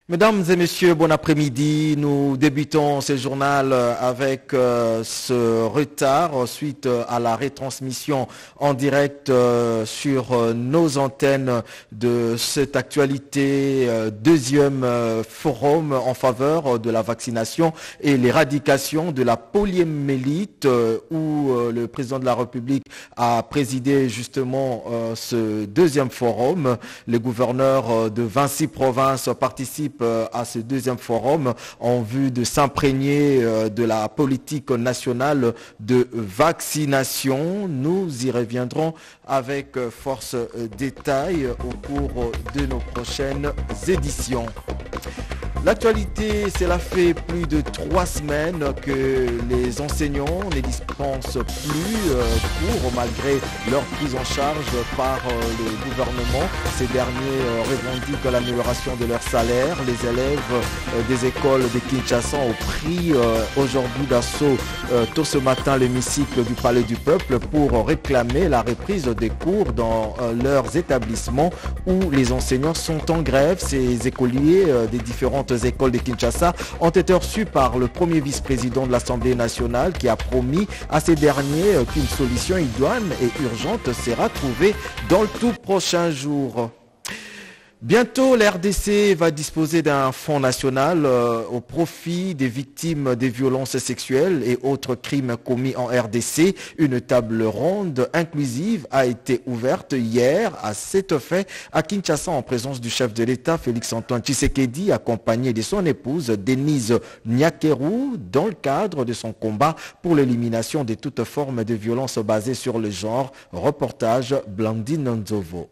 Mesdames et messieurs, bon après-midi. Nous débutons ce journal avec ce retard suite à la retransmission en direct sur nos antennes de cette actualité, deuxième forum en faveur de la vaccination et l'éradication de la poliomyélite où le président de la République a présidé justement ce deuxième forum. Les gouverneurs de 26 provinces participent à ce deuxième forum en vue de s'imprégner de la politique nationale de vaccination. Nous y reviendrons avec force détail au cours de nos prochaines éditions. L'actualité, cela fait plus de 3 semaines que les enseignants ne dispensent plus cours malgré leur prise en charge par le gouvernement. Ces derniers revendiquent l'amélioration de leur salaire. Les élèves des écoles de Kinshasa ont pris aujourd'hui d'assaut tôt ce matin l'hémicycle du Palais du Peuple pour réclamer la reprise des cours dans leurs établissements où les enseignants sont en grève. Ces écoliers des différentes écoles de Kinshasa ont été reçus par le premier vice-président de l'Assemblée nationale qui a promis à ces derniers qu'une solution idoine et urgente sera trouvée dans le tout prochain jour. Bientôt, l'RDC va disposer d'un fonds national au profit des victimes des violences sexuelles et autres crimes commis en RDC. Une table ronde inclusive a été ouverte hier à cet effet à Kinshasa en présence du chef de l'État Félix-Antoine Tshisekedi, accompagné de son épouse Denise Nyakeru, dans le cadre de son combat pour l'élimination de toute forme de violence basée sur le genre. Reportage Blandine Nzovo.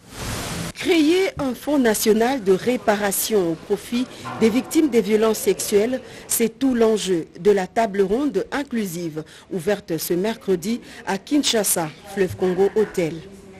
Créer un fonds national de réparation au profit des victimes des violences sexuelles, c'est tout l'enjeu de la table ronde inclusive ouverte ce mercredi à Kinshasa, Fleuve Congo Hôtel.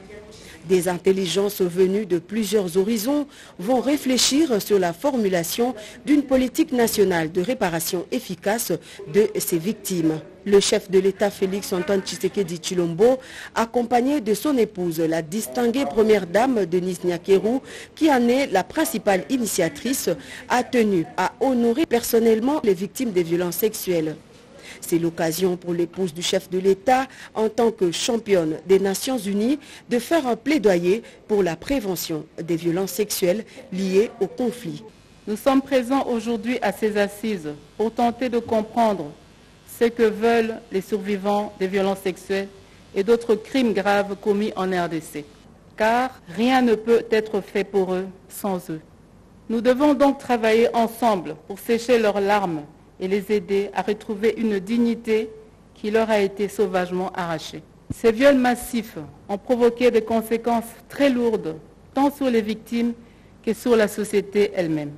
Des intelligences venues de plusieurs horizons vont réfléchir sur la formulation d'une politique nationale de réparation efficace de ces victimes. Le chef de l'État Félix-Antoine Tshisekedi Tshilombo, accompagné de son épouse, la distinguée première dame Denise Nyakeru, qui en est la principale initiatrice, a tenu à honorer personnellement les victimes des violences sexuelles. C'est l'occasion pour l'épouse du chef de l'État, en tant que championne des Nations Unies, de faire un plaidoyer pour la prévention des violences sexuelles liées au conflit. Nous sommes présents aujourd'hui à ces assises pour tenter de comprendre ce que veulent les survivants des violences sexuelles et d'autres crimes graves commis en RDC. Car rien ne peut être fait pour eux sans eux. Nous devons donc travailler ensemble pour sécher leurs larmes et les aider à retrouver une dignité qui leur a été sauvagement arrachée. Ces viols massifs ont provoqué des conséquences très lourdes, tant sur les victimes que sur la société elle-même.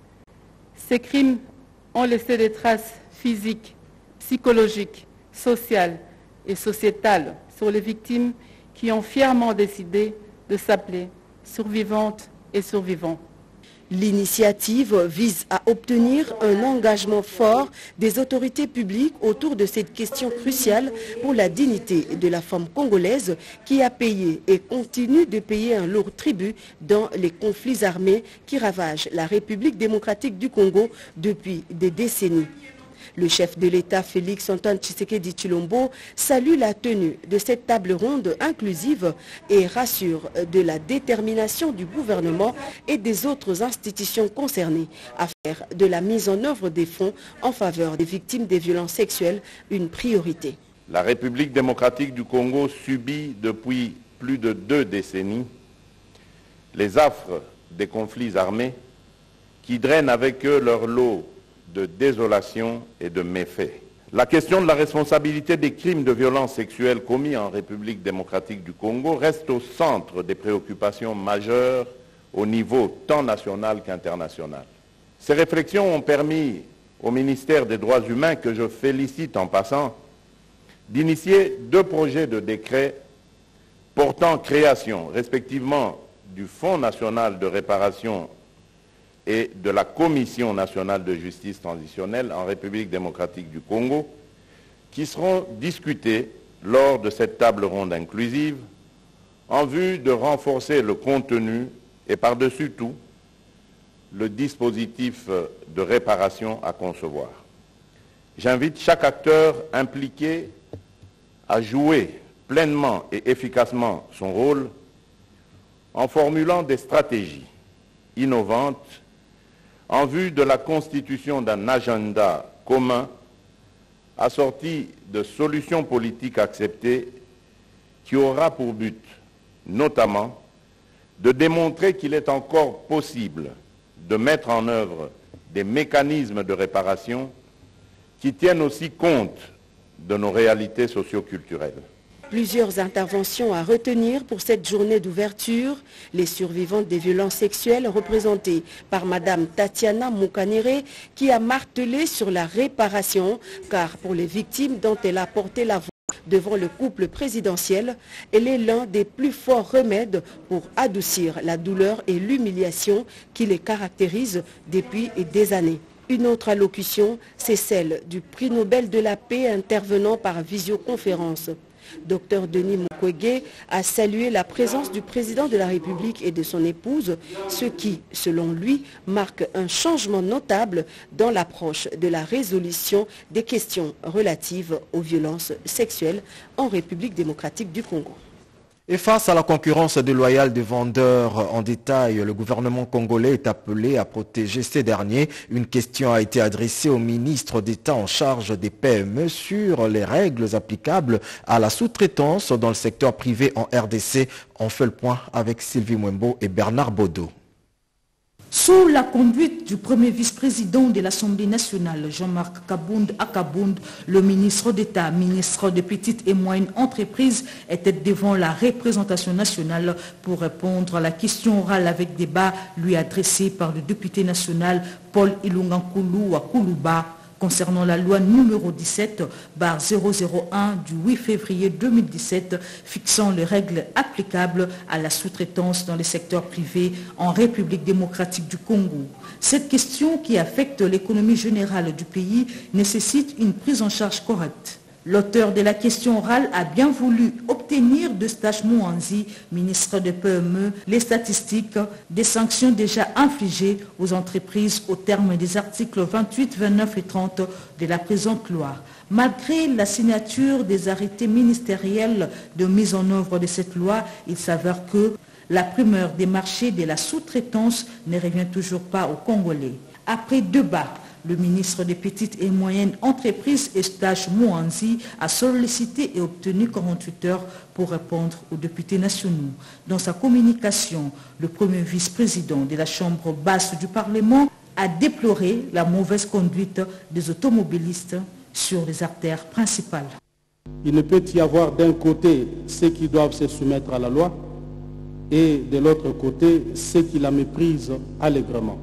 Ces crimes ont laissé des traces physiques, psychologiques, sociales et sociétales sur les victimes qui ont fièrement décidé de s'appeler survivantes et survivants. L'initiative vise à obtenir un engagement fort des autorités publiques autour de cette question cruciale pour la dignité de la femme congolaise qui a payé et continue de payer un lourd tribut dans les conflits armés qui ravagent la République démocratique du Congo depuis des décennies. Le chef de l'État Félix-Antoine Tshisekedi Tshilombo salue la tenue de cette table ronde inclusive et rassure de la détermination du gouvernement et des autres institutions concernées à faire de la mise en œuvre des fonds en faveur des victimes des violences sexuelles une priorité. La République démocratique du Congo subit depuis plus de 2 décennies les affres des conflits armés qui drainent avec eux leur lot de désolation et de méfaits. La question de la responsabilité des crimes de violence sexuelle commis en République démocratique du Congo reste au centre des préoccupations majeures au niveau tant national qu'international. Ces réflexions ont permis au ministère des Droits humains, que je félicite en passant, d'initier 2 projets de décret portant création, respectivement, du Fonds national de réparation et de la Commission nationale de justice transitionnelle en République démocratique du Congo, qui seront discutés lors de cette table ronde inclusive en vue de renforcer le contenu et par-dessus tout, le dispositif de réparation à concevoir. J'invite chaque acteur impliqué à jouer pleinement et efficacement son rôle en formulant des stratégies innovantes en vue de la constitution d'un agenda commun assorti de solutions politiques acceptées qui aura pour but, notamment, de démontrer qu'il est encore possible de mettre en œuvre des mécanismes de réparation qui tiennent aussi compte de nos réalités socio-culturelles. Plusieurs interventions à retenir pour cette journée d'ouverture. Les survivantes des violences sexuelles représentées par Madame Tatiana Moukanere qui a martelé sur la réparation car pour les victimes dont elle a porté la voix devant le couple présidentiel, elle est l'un des plus forts remèdes pour adoucir la douleur et l'humiliation qui les caractérisent depuis des années. Une autre allocution, c'est celle du prix Nobel de la paix intervenant par visioconférence. Dr Denis Mukwege a salué la présence du président de la République et de son épouse, ce qui, selon lui, marque un changement notable dans l'approche de la résolution des questions relatives aux violences sexuelles en République démocratique du Congo. Et face à la concurrence déloyale des vendeurs en détail, le gouvernement congolais est appelé à protéger ces derniers. Une question a été adressée au ministre d'État en charge des PME sur les règles applicables à la sous-traitance dans le secteur privé en RDC. On fait le point avec Sylvie Mwembo et Bernard Baudot. Sous la conduite du premier vice-président de l'Assemblée nationale, Jean-Marc Kabound Akabound, le ministre d'État, ministre des petites et moyennes entreprises, était devant la représentation nationale pour répondre à la question orale avec débat lui adressée par le député national Paul Ilungankulu Akuluba concernant la loi numéro 17/001 du 8 février 2017 fixant les règles applicables à la sous-traitance dans les secteurs privés en République démocratique du Congo. Cette question qui affecte l'économie générale du pays nécessite une prise en charge correcte. L'auteur de la question orale a bien voulu obtenir de Stache Mouanzi, ministre des PME, les statistiques des sanctions déjà infligées aux entreprises au terme des articles 28, 29 et 30 de la présente loi. Malgré la signature des arrêtés ministériels de mise en œuvre de cette loi, il s'avère que la primeur des marchés de la sous-traitance ne revient toujours pas aux Congolais. Après débat, le ministre des Petites et Moyennes Entreprises, Eustache Mouanzi, a sollicité et obtenu 48 heures pour répondre aux députés nationaux. Dans sa communication, le premier vice-président de la Chambre basse du Parlement a déploré la mauvaise conduite des automobilistes sur les artères principales. Il ne peut y avoir d'un côté ceux qui doivent se soumettre à la loi et de l'autre côté ceux qui la méprisent allègrement.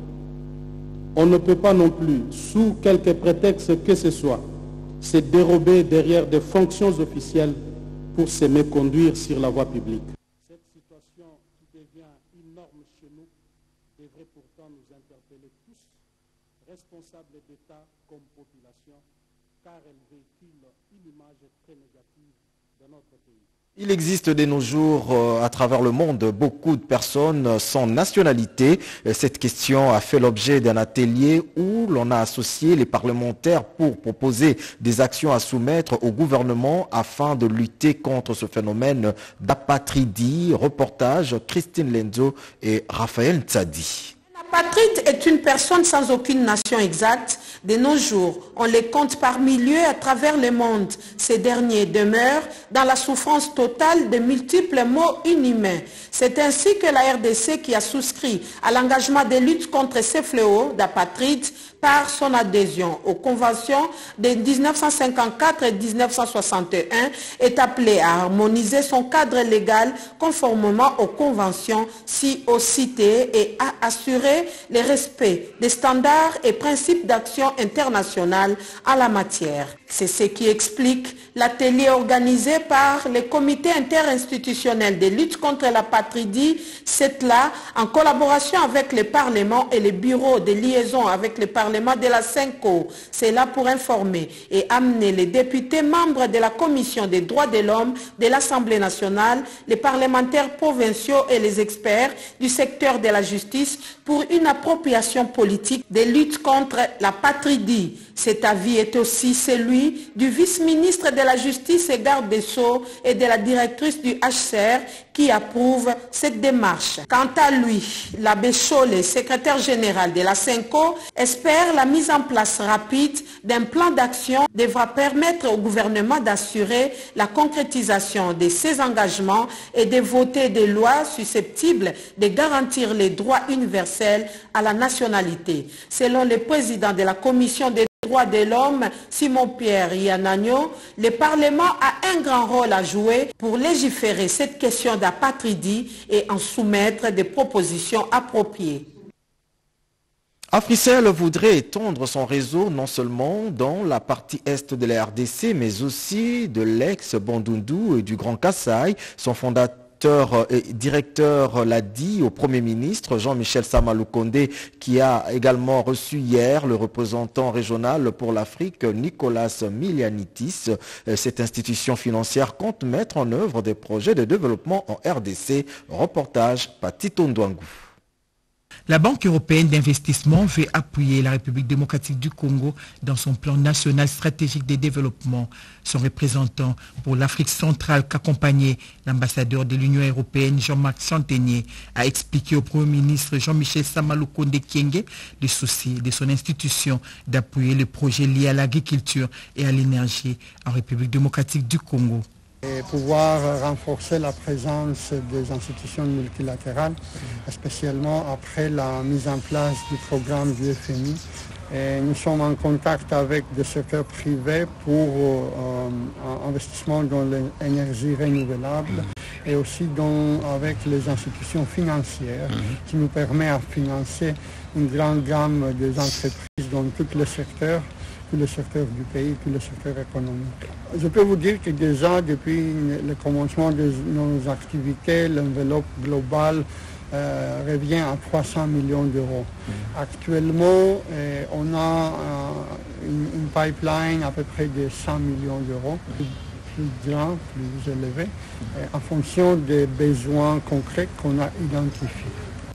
On ne peut pas non plus, sous quelque prétexte que ce soit, se dérober derrière des fonctions officielles pour se méconduire sur la voie publique. Cette situation qui devient une norme chez nous devrait pourtant nous interpeller tous, responsables d'État comme population, car elle véhicule une image très négative de notre pays. Il existe de nos jours à travers le monde beaucoup de personnes sans nationalité. Cette question a fait l'objet d'un atelier où l'on a associé les parlementaires pour proposer des actions à soumettre au gouvernement afin de lutter contre ce phénomène d'apatridie. Reportage Christine Lenzo et Raphaël Ntsadi. L'apatride est une personne sans aucune nation exacte. De nos jours, on les compte par milliers à travers le monde. Ces derniers demeurent dans la souffrance totale de multiples maux inhumains. C'est ainsi que la RDC, qui a souscrit à l'engagement de lutte contre ces fléaux d'apatride par son adhésion aux conventions de 1954 et 1961, est appelée à harmoniser son cadre légal conformément aux conventions ci-haut citées et à assurer le respect des standards et principes d'action internationale en la matière. C'est ce qui explique l'atelier organisé par le comité interinstitutionnel de lutte contre l'apatridie, CETLA, en collaboration avec le Parlement et le bureau de liaison avec le Parlement de la CENCO. C'est là pour informer et amener les députés membres de la Commission des droits de l'homme de l'Assemblée nationale, les parlementaires provinciaux et les experts du secteur de la justice pour une appropriation politique des luttes contre la patridie. Cet avis est aussi celui du vice-ministre de la Justice et garde des Sceaux et de la directrice du HCR qui approuve cette démarche. Quant à lui, l'abbé Chollet, secrétaire général de la SENCO, espère la mise en place rapide d'un plan d'action devra permettre au gouvernement d'assurer la concrétisation de ses engagements et de voter des lois susceptibles de garantir les droits universels à la nationalité. Selon le président de la commission des droits de l'homme, Simon-Pierre Yanagno, le Parlement a un grand rôle à jouer pour légiférer cette question d'apatridie et en soumettre des propositions appropriées. Africell voudrait étendre son réseau non seulement dans la partie est de la RDC, mais aussi de l'ex-Bandundu et du Grand Kasaï. Son fondateur et directeur l'a dit au Premier ministre Jean-Michel Samaloukonde, qui a également reçu hier le représentant régional pour l'Afrique Nicolas Milianitis. Cette institution financière compte mettre en œuvre des projets de développement en RDC. Reportage Patito Ndwangu. La Banque européenne d'investissement veut appuyer la République démocratique du Congo dans son plan national stratégique de développement. Son représentant pour l'Afrique centrale qu'accompagnait l'ambassadeur de l'Union européenne Jean-Marc Chantenier a expliqué au Premier ministre Jean-Michel Samaloukonde Kyenge le souci de son institution d'appuyer les projets liés à l'agriculture et à l'énergie en République démocratique du Congo. Et pouvoir renforcer la présence des institutions multilatérales, spécialement après la mise en place du programme du FMI. Et nous sommes en contact avec des secteurs privés pour investissement dans l'énergie renouvelable et aussi avec les institutions financières qui nous permettent de financer une grande gamme des entreprises dans tous les secteurs du pays, tous les secteurs économiques. Je peux vous dire que déjà, depuis le commencement de nos activités, l'enveloppe globale revient à 300 millions d'euros. Actuellement, on a une pipeline à peu près de 100 millions d'euros, plus grand, plus élevé, en fonction des besoins concrets qu'on a identifiés.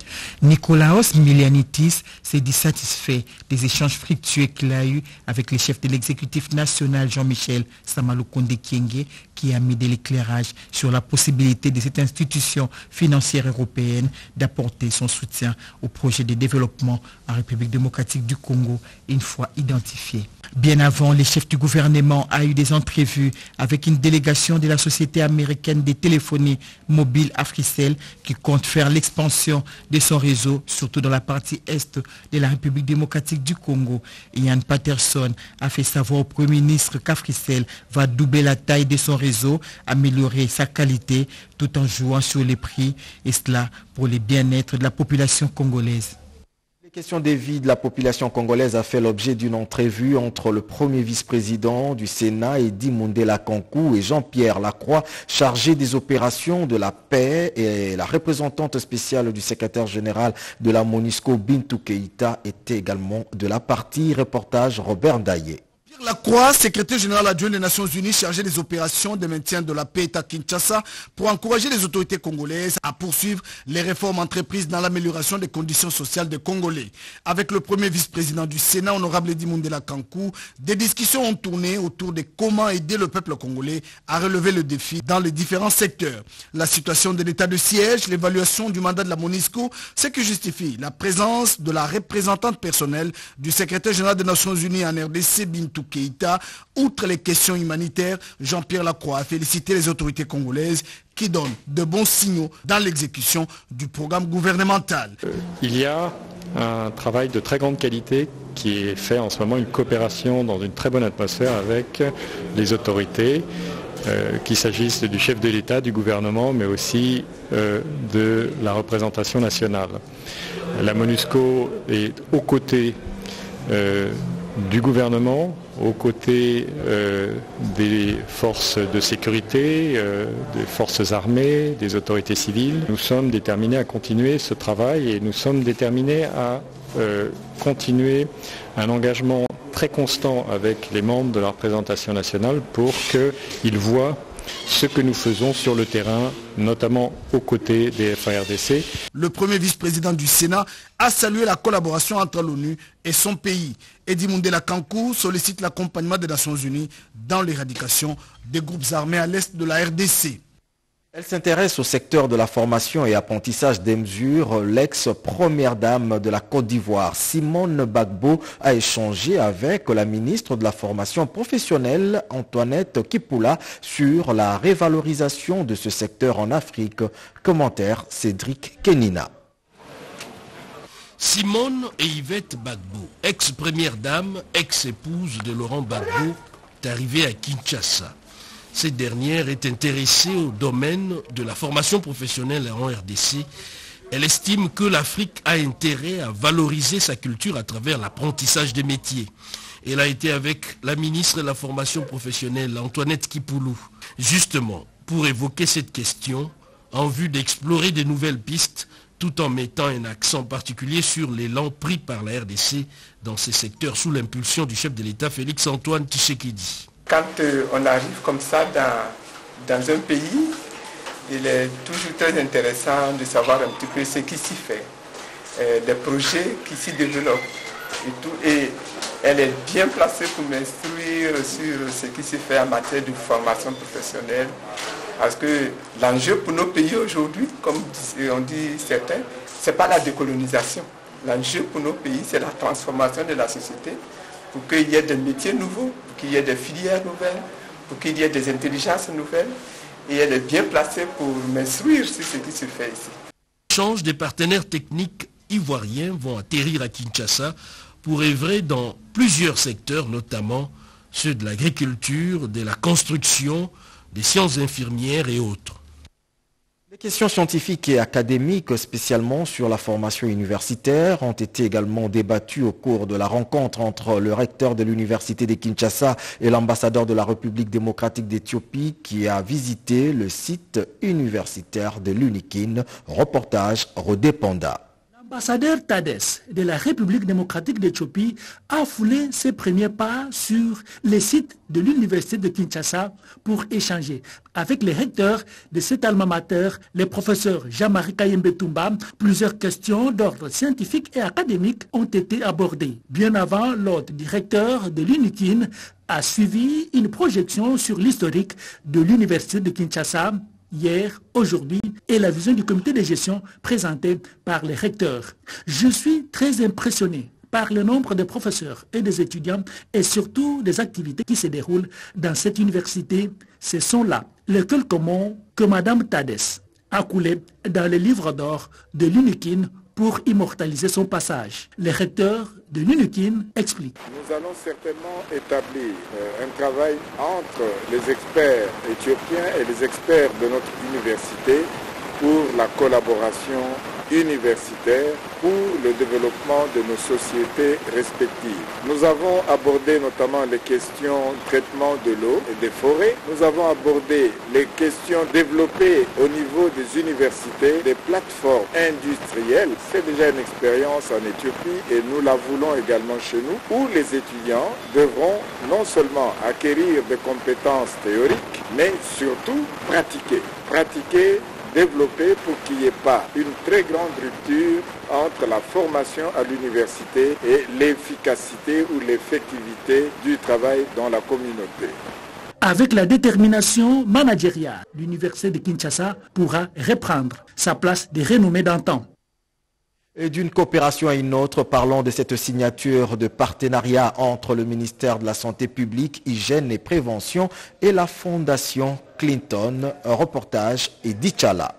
Nicolaos Milianitis s'est dit satisfait des échanges fructueux qu'il a eus avec le chef de l'exécutif national Jean-Michel Samaloukonde Kyenge, qui a mis de l'éclairage sur la possibilité de cette institution financière européenne d'apporter son soutien au projet de développement en République démocratique du Congo une fois identifié. Bien avant, le chef du gouvernement a eu des entrevues avec une délégation de la société américaine de téléphonie mobile Africell qui compte faire l'expansion de son réseau, surtout dans la partie est de la République démocratique du Congo. Ian Patterson a fait savoir au Premier ministre qu'Africell va doubler la taille de son réseau, améliorer sa qualité tout en jouant sur les prix, et cela pour le bien-être de la population congolaise. La question des vies de la population congolaise a fait l'objet d'une entrevue entre le premier vice-président du Sénat, Edi Mundela Kankou, et Jean-Pierre Lacroix, chargé des opérations de la paix, et la représentante spéciale du secrétaire général de la MONUSCO, Bintou Keïta, était également de la partie. Reportage Robert Daillé. Lacroix, secrétaire général adjoint des Nations Unies chargé des opérations de maintien de la paix à Kinshasa, pour encourager les autorités congolaises à poursuivre les réformes entreprises dans l'amélioration des conditions sociales des Congolais. Avec le premier vice-président du Sénat, honorable Edi Mundela Kankou, des discussions ont tourné autour de comment aider le peuple congolais à relever le défi dans les différents secteurs. La situation de l'état de siège, l'évaluation du mandat de la MONUSCO, ce qui justifie la présence de la représentante personnelle du secrétaire général des Nations Unies en RDC, Bintou Keïta. Outre les questions humanitaires, Jean-Pierre Lacroix a félicité les autorités congolaises qui donnent de bons signaux dans l'exécution du programme gouvernemental. Il y a un travail de très grande qualité qui est fait en ce moment, une coopération dans une très bonne atmosphère avec les autorités, qu'il s'agisse du chef de l'État, du gouvernement, mais aussi de la représentation nationale. La MONUSCO est aux côtés du gouvernement, aux côtés des forces de sécurité, des forces armées, des autorités civiles. Nous sommes déterminés à continuer ce travail et nous sommes déterminés à continuer un engagement très constant avec les membres de la représentation nationale pour qu'ils voient ce que nous faisons sur le terrain, notamment aux côtés des FARDC. Le premier vice-président du Sénat a salué la collaboration entre l'ONU et son pays. Edi Mundela Kankou sollicite l'accompagnement des Nations Unies dans l'éradication des groupes armés à l'est de la RDC. Elle s'intéresse au secteur de la formation et apprentissage des mesures. L'ex-première dame de la Côte d'Ivoire, Simone Gbagbo, a échangé avec la ministre de la formation professionnelle, Antoinette Kippoula, sur la révalorisation de ce secteur en Afrique. Commentaire Cédric Kenina. Simone et Yvette Gbagbo, ex-première dame, ex-épouse de Laurent Gbagbo, est arrivée à Kinshasa. Cette dernière est intéressée au domaine de la formation professionnelle en RDC. Elle estime que l'Afrique a intérêt à valoriser sa culture à travers l'apprentissage des métiers. Elle a été avec la ministre de la formation professionnelle, Antoinette Kippoula, justement pour évoquer cette question en vue d'explorer de nouvelles pistes tout en mettant un accent particulier sur l'élan pris par la RDC dans ces secteurs sous l'impulsion du chef de l'État Félix-Antoine Tshisekedi. Quand on arrive comme ça dans un pays, il est toujours très intéressant de savoir un petit peu ce qui s'y fait, les projets qui s'y développent et tout. Et elle est bien placée pour m'instruire sur ce qui s'y fait en matière de formation professionnelle. Parce que l'enjeu pour nos pays aujourd'hui, comme on dit certains, ce n'est pas la décolonisation. L'enjeu pour nos pays, c'est la transformation de la société pour qu'il y ait des métiers nouveaux, pour qu'il y ait des filières nouvelles, pour qu'il y ait des intelligences nouvelles. Et elle est bien placée pour m'instruire sur ce qui se fait ici. L'échange des partenaires techniques ivoiriens vont atterrir à Kinshasa pour œuvrer dans plusieurs secteurs, notamment ceux de l'agriculture, de la construction, des sciences infirmières et autres. Les questions scientifiques et académiques, spécialement sur la formation universitaire, ont été également débattues au cours de la rencontre entre le recteur de l'université de Kinshasa et l'ambassadeur de la République démocratique d'Éthiopie qui a visité le site universitaire de l'UNIKIN. Reportage Rodé Panda. L'ambassadeur Tadès de la République démocratique d'Éthiopie a foulé ses premiers pas sur les sites de l'université de Kinshasa pour échanger avec les recteurs de cet alma mater, les professeurs Jean-Marie Kayembe Toumba. Plusieurs questions d'ordre scientifique et académique ont été abordées. Bien avant, l'hôte directeur de l'UNIKIN a suivi une projection sur l'historique de l'université de Kinshasa hier, aujourd'hui, et la vision du comité de gestion présentée par les recteurs. Je suis très impressionné par le nombre de professeurs et des étudiants et surtout des activités qui se déroulent dans cette université. Ce sont là les quelques mots que Mme Tadès a coulés dans le livre d'or de l'UNIKIN pour immortaliser son passage. Le recteur de l'UNIKIN explique. Nous allons certainement établir un travail entre les experts éthiopiens et les experts de notre université pour la collaboration universitaire pour le développement de nos sociétés respectives. Nous avons abordé notamment les questions de traitement de l'eau et des forêts. Nous avons abordé les questions développées au niveau des universités, des plateformes industrielles. C'est déjà une expérience en Éthiopie et nous la voulons également chez nous, où les étudiants devront non seulement acquérir des compétences théoriques, mais surtout pratiquer, développer pour qu'il n'y ait pas une très grande rupture entre la formation à l'université et l'efficacité ou l'effectivité du travail dans la communauté. Avec la détermination managériale, l'université de Kinshasa pourra reprendre sa place de renommée d'antan. Et d'une coopération à une autre, parlons de cette signature de partenariat entre le ministère de la Santé publique, Hygiène et Prévention et la Fondation Clinton. Un reportage Edith Chala.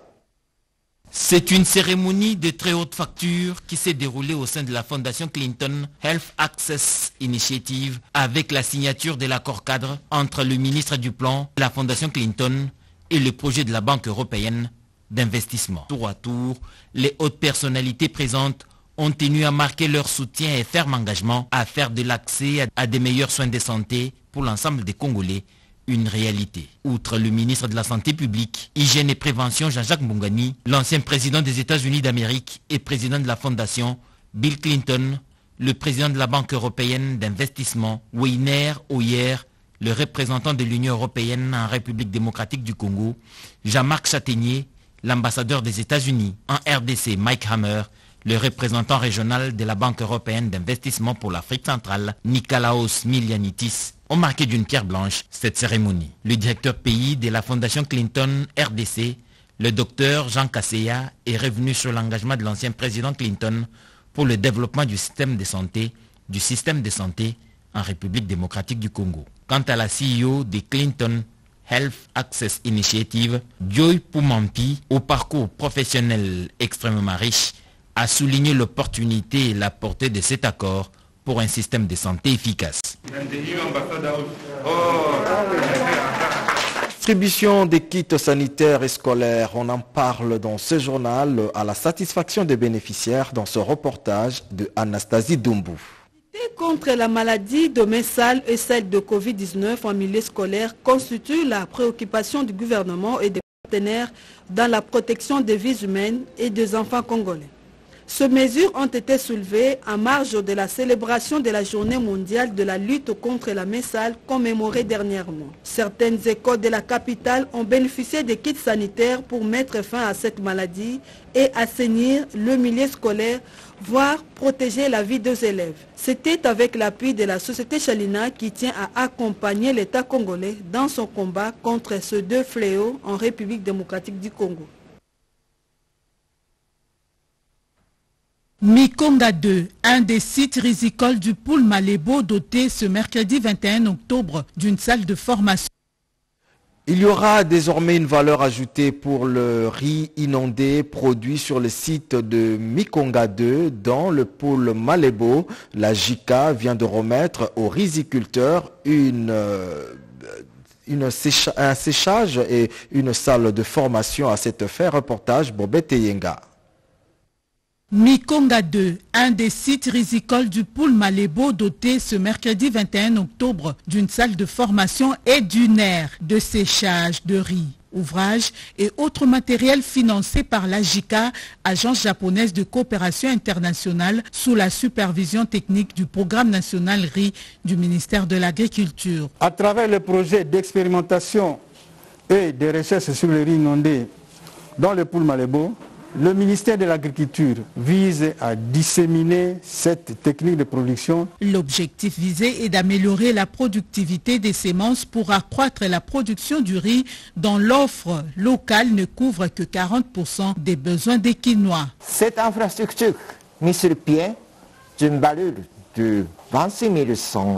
C'est une cérémonie de très haute facture qui s'est déroulée au sein de la Fondation Clinton Health Access Initiative avec la signature de l'accord cadre entre le ministre du Plan, la Fondation Clinton et le projet de la Banque européenne d'investissement. Tour à tour, les hautes personnalités présentes ont tenu à marquer leur soutien et ferme engagement à faire de l'accès à des meilleurs soins de santé pour l'ensemble des Congolais une réalité. Outre le ministre de la Santé publique, Hygiène et Prévention Jean-Jacques Mbongani, l'ancien président des États-Unis d'Amérique et président de la Fondation, Bill Clinton, le président de la Banque européenne d'investissement, Weiner Hoyer, le représentant de l'Union européenne en République démocratique du Congo, Jean-Marc Châtaignier, l'ambassadeur des États-Unis en RDC, Mike Hammer, le représentant régional de la Banque européenne d'investissement pour l'Afrique centrale, Nikolaos Milianitis, ont marqué d'une pierre blanche cette cérémonie. Le directeur pays de la Fondation Clinton RDC, le docteur Jean Kasseya, est revenu sur l'engagement de l'ancien président Clinton pour le développement du système de santé en République démocratique du Congo. Quant à la CEO de Clinton Health Access Initiative, Joy Poumampi, au parcours professionnel extrêmement riche, a souligné l'opportunité et la portée de cet accord pour un système de santé efficace. Distribution des kits sanitaires et scolaires, on en parle dans ce journal à la satisfaction des bénéficiaires dans ce reportage de Anastasie Doumbou. Contre la maladie de Messal et celle de Covid-19 en milieu scolaire constitue la préoccupation du gouvernement et des partenaires dans la protection des vies humaines et des enfants congolais. Ces mesures ont été soulevées en marge de la célébration de la journée mondiale de la lutte contre la Messal commémorée dernièrement. Certaines écoles de la capitale ont bénéficié des kits sanitaires pour mettre fin à cette maladie et assainir le milieu scolaire, voire protéger la vie des élèves. C'était avec l'appui de la société Chalina qui tient à accompagner l'État congolais dans son combat contre ces deux fléaux en République démocratique du Congo. Mikonga 2, un des sites rizicoles du pôle Malébo, doté ce mercredi 21 octobre d'une salle de formation. Il y aura désormais une valeur ajoutée pour le riz inondé produit sur le site de Mikonga 2 dans le pôle Malébo. La JICA vient de remettre aux riziculteurs un séchage et une salle de formation à cet effet. Reportage Bobette Yenga. Mikonga 2, un des sites rizicoles du pôle Malébo, doté ce mercredi 21 octobre d'une salle de formation et d'une aire de séchage de riz. Ouvrages et autres matériels financés par la JICA, agence japonaise de coopération internationale, sous la supervision technique du programme national riz du ministère de l'Agriculture. À travers le projet d'expérimentation et de recherche sur le riz inondé dans le pôle Malébo, le ministère de l'Agriculture vise à disséminer cette technique de production. L'objectif visé est d'améliorer la productivité des semences pour accroître la production du riz dont l'offre locale ne couvre que 40% des besoins des Quinois. Cette infrastructure mise sur pied d'une valeur de 26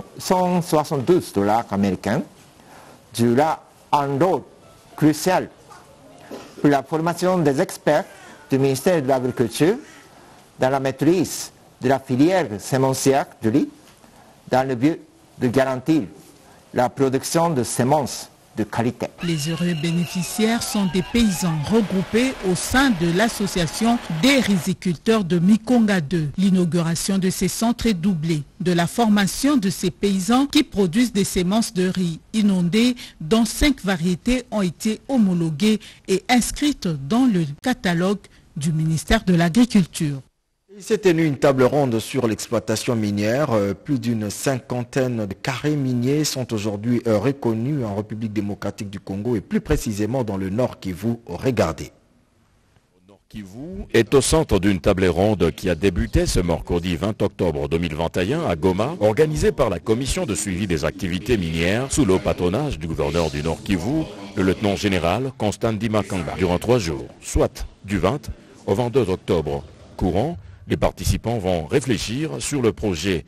172 $ américains jouera un rôle crucial pour la formation des experts du ministère de l'Agriculture dans la maîtrise de la filière sémencière du riz dans le but de garantir la production de semences de qualité. Les heureux bénéficiaires sont des paysans regroupés au sein de l'association des riziculteurs de Mikonga 2. L'inauguration de ces centres est doublée de la formation de ces paysans qui produisent des semences de riz inondées dont 5 variétés ont été homologuées et inscrites dans le catalogue du ministère de l'Agriculture. Il s'est tenu une table ronde sur l'exploitation minière. Plus d'une cinquantaine de carrés miniers sont aujourd'hui reconnus en République démocratique du Congo et plus précisément dans le Nord Kivu. Regardez. Le Nord Kivu est au centre d'une table ronde qui a débuté ce mercredi 20 octobre 2021 à Goma, organisée par la commission de suivi des activités minières sous le patronage du gouverneur du Nord Kivu, le lieutenant général Constant Dimakanga. Durant 3 jours, soit du 20 au 22 octobre courant, les participants vont réfléchir sur le projet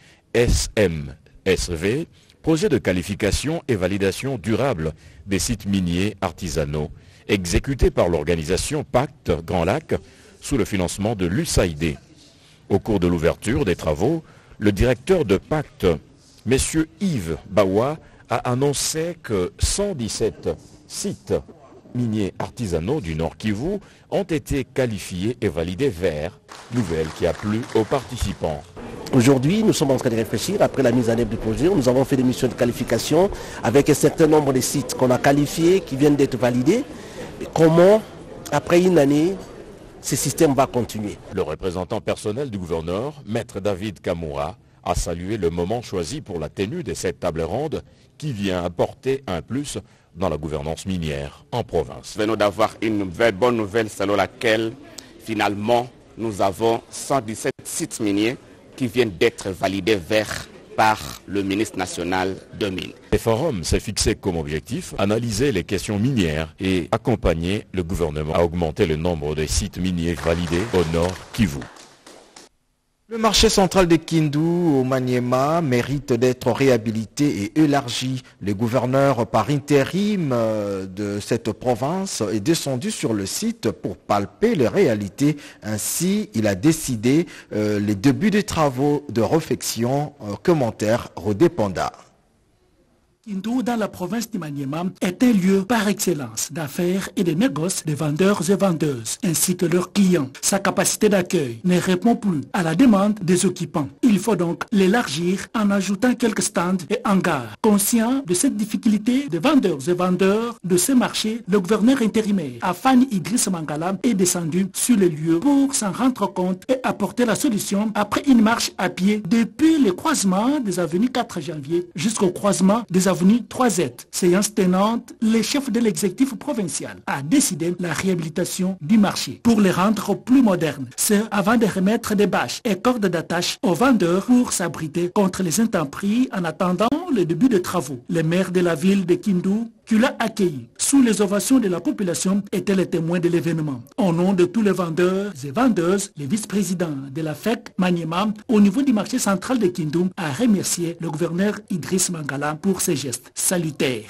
SMSV, projet de qualification et validation durable des sites miniers artisanaux, exécuté par l'organisation Pacte Grand Lac sous le financement de l'USAID. Au cours de l'ouverture des travaux, le directeur de Pacte, M. Yves Bawa, a annoncé que 117 sites miniers artisanaux du Nord Kivu ont été qualifiés et validés verts, nouvelle qui a plu aux participants. Aujourd'hui, nous sommes en train de réfléchir, après la mise en œuvre du projet, nous avons fait des missions de qualification avec un certain nombre de sites qu'on a qualifiés, qui viennent d'être validés. Et comment, après une année, ce système va continuer. Le représentant personnel du gouverneur, Maître David Kamura, a salué le moment choisi pour la tenue de cette table ronde qui vient apporter un plus dans la gouvernance minière en province. Nous venons d'avoir une bonne nouvelle selon laquelle finalement nous avons 117 sites miniers qui viennent d'être validés verts par le ministre national de Mines. Le forum s'est fixé comme objectif analyser les questions minières et accompagner le gouvernement à augmenter le nombre de sites miniers validés au nord Kivu. Le marché central de Kindu au Maniema mérite d'être réhabilité et élargi. Le gouverneur par intérim de cette province est descendu sur le site pour palper les réalités. Ainsi, il a décidé les débuts des travaux de réfection. Commentaire Rodépanda. Kindu, dans la province du Maniema, est un lieu par excellence d'affaires et de négoces des vendeurs et vendeuses, ainsi que leurs clients. Sa capacité d'accueil ne répond plus à la demande des occupants. Il faut donc l'élargir en ajoutant quelques stands et hangars. Conscient de cette difficulté des vendeurs et vendeurs de ce marché, le gouverneur intérimaire, Afani Idriss Mangala, est descendu sur les lieux pour s'en rendre compte et apporter la solution après une marche à pied depuis le croisement des avenues 4 janvier jusqu'au croisement des avenues 3Z. Séance tenante, le chef de l'exécutif provincial a décidé la réhabilitation du marché pour les rendre plus modernes. C'est avant de remettre des bâches et cordes d'attache aux vendeurs pour s'abriter contre les intempéries en attendant le début des travaux. Le maire de la ville de Kindu, qui l'a accueilli sous les ovations de la population, était le témoin de l'événement. Au nom de tous les vendeurs et vendeuses, le vice-président de la FEC Maniema au niveau du marché central de Kindu a remercié le gouverneur Idriss Mangala pour ses gestes salutaires.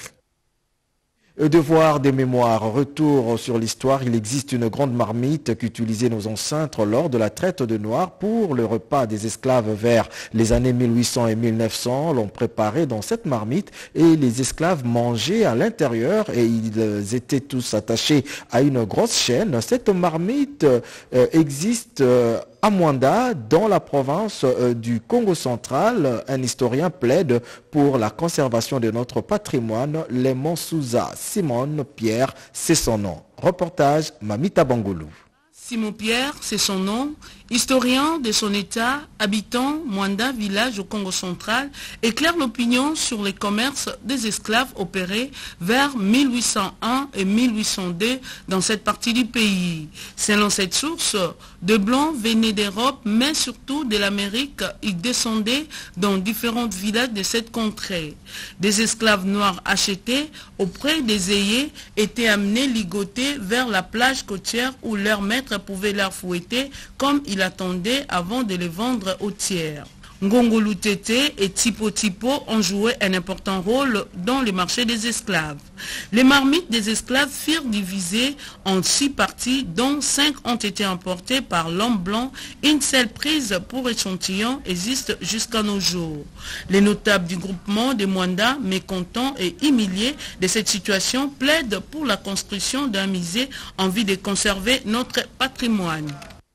Devoir des mémoires, retour sur l'histoire, il existe une grande marmite qu'utilisaient nos ancêtres lors de la traite de Noirs pour le repas des esclaves vers les années 1800 et 1900. L'on préparait dans cette marmite et les esclaves mangeaient à l'intérieur et ils étaient tous attachés à une grosse chaîne. Cette marmite existe à Mwanda, dans la province du Congo central. Un historien plaide pour la conservation de notre patrimoine. Lémon Souza, Simone Pierre, c'est son nom. Reportage Mamita Bangoulou. Simon Pierre, c'est son nom, historien de son état, habitant Mwanda, village au Congo central, éclaire l'opinion sur les commerces des esclaves opérés vers 1801 et 1802 dans cette partie du pays. Selon cette source, de blancs venaient d'Europe, mais surtout de l'Amérique. Ils descendaient dans différents villages de cette contrée. Des esclaves noirs achetés auprès des ayés étaient amenés ligotés vers la plage côtière où leur maître pouvait leur fouetter comme il attendait avant de les vendre aux tiers. Ngongolu Tété et Tipo Tipo ont joué un important rôle dans le marché des esclaves. Les marmites des esclaves furent divisées en 6 parties, dont 5 ont été emportées par l'homme blanc. Une seule prise pour échantillon existe jusqu'à nos jours. Les notables du groupement de Mwanda, mécontents et humiliés de cette situation, plaident pour la construction d'un musée en vue de conserver notre patrimoine.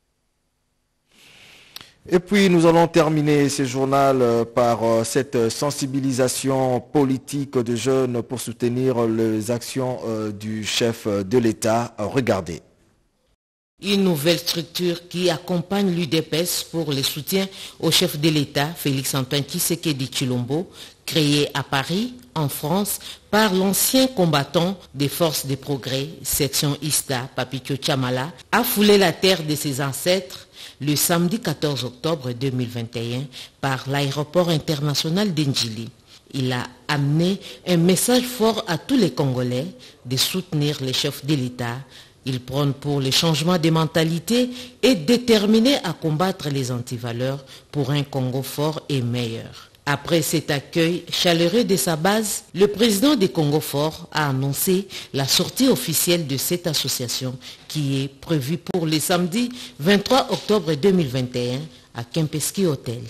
Et puis nous allons terminer ce journal par cette sensibilisation politique de jeunes pour soutenir les actions du chef de l'État. Regardez. Une nouvelle structure qui accompagne l'UDPS pour le soutien au chef de l'État, Félix-Antoine Tshisekedi Tshilombo, créée à Paris, en France, par l'ancien combattant des forces de progrès, section ISTA, Papito Chamala, a foulé la terre de ses ancêtres le samedi 14 octobre 2021 par l'aéroport international d'Ndjili. Il a amené un message fort à tous les Congolais de soutenir les chefs de l'État. Il prône pour le changement des mentalités et déterminé à combattre les antivaleurs pour un Congo fort et meilleur. Après cet accueil chaleureux de sa base, le président des Congo Fort a annoncé la sortie officielle de cette association qui est prévue pour le samedi 23 octobre 2021 à Kempinski Hotel.